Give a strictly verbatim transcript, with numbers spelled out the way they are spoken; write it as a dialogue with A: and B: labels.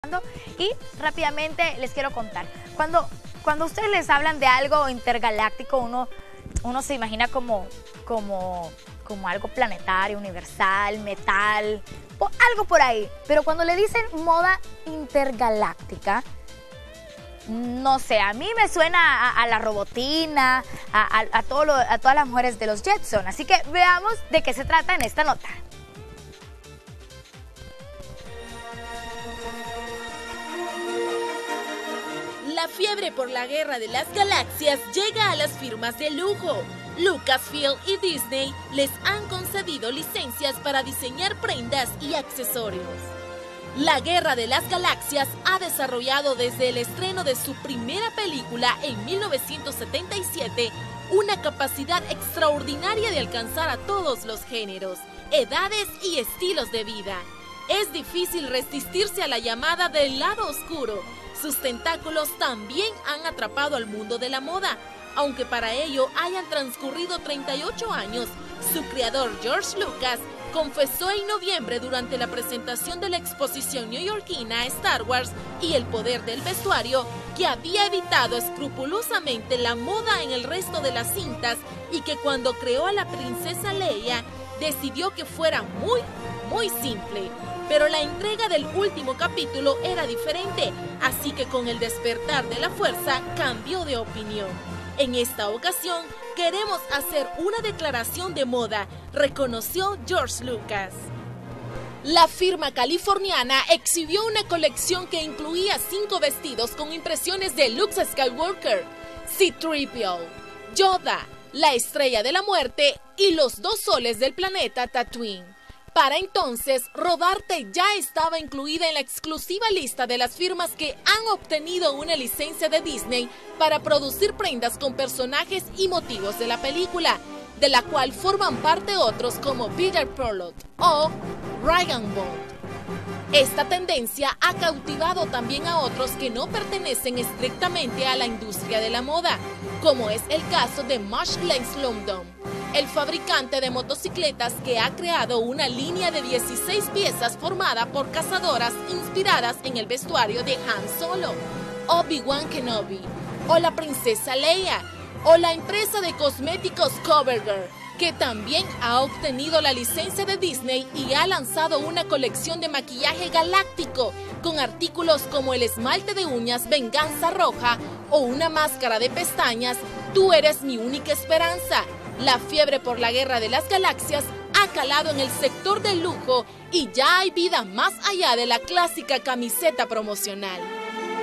A: Y rápidamente les quiero contar, cuando, cuando ustedes les hablan de algo intergaláctico, uno, uno se imagina como, como, como algo planetario, universal, metal, algo por ahí. Pero cuando le dicen moda intergaláctica, no sé, a mí me suena a, a la robotina, a, a, a, todo lo, a todas las mujeres de los Jetson. Así que veamos de qué se trata en esta nota.
B: La fiebre por la guerra de las galaxias llega a las firmas de lujo. Lucasfilm y Disney les han concedido licencias para diseñar prendas y accesorios. La Guerra de las Galaxias ha desarrollado desde el estreno de su primera película en mil novecientos setenta y siete una capacidad extraordinaria de alcanzar a todos los géneros, edades y estilos de vida. Es difícil resistirse a la llamada del lado oscuro. Sus tentáculos también han atrapado al mundo de la moda. Aunque para ello hayan transcurrido treinta y ocho años, su creador George Lucas confesó en noviembre durante la presentación de la exposición neoyorquina Star Wars y el poder del vestuario que había evitado escrupulosamente la moda en el resto de las cintas y que cuando creó a la princesa Leia decidió que fuera muy, muy simple. Pero la entrega del último capítulo era diferente, así que con el despertar de la fuerza cambió de opinión. En esta ocasión, queremos hacer una declaración de moda, reconoció George Lucas. La firma californiana exhibió una colección que incluía cinco vestidos con impresiones de Luke Skywalker, C tres P O, Yoda, la Estrella de la Muerte y los dos soles del planeta Tatooine. Para entonces, Rodarte ya estaba incluida en la exclusiva lista de las firmas que han obtenido una licencia de Disney para producir prendas con personajes y motivos de la película, de la cual forman parte otros como Peter Perlot o Ryan Bond. Esta tendencia ha cautivado también a otros que no pertenecen estrictamente a la industria de la moda, como es el caso de Marsh Lens London, el fabricante de motocicletas que ha creado una línea de dieciséis piezas formada por cazadoras inspiradas en el vestuario de Han Solo, Obi-Wan Kenobi, o la princesa Leia, o la empresa de cosméticos CoverGirl, que también ha obtenido la licencia de Disney y ha lanzado una colección de maquillaje galáctico con artículos como el esmalte de uñas Venganza Roja o una máscara de pestañas Tú eres mi única esperanza. La fiebre por la guerra de las galaxias ha calado en el sector del lujo y ya hay vida más allá de la clásica camiseta promocional.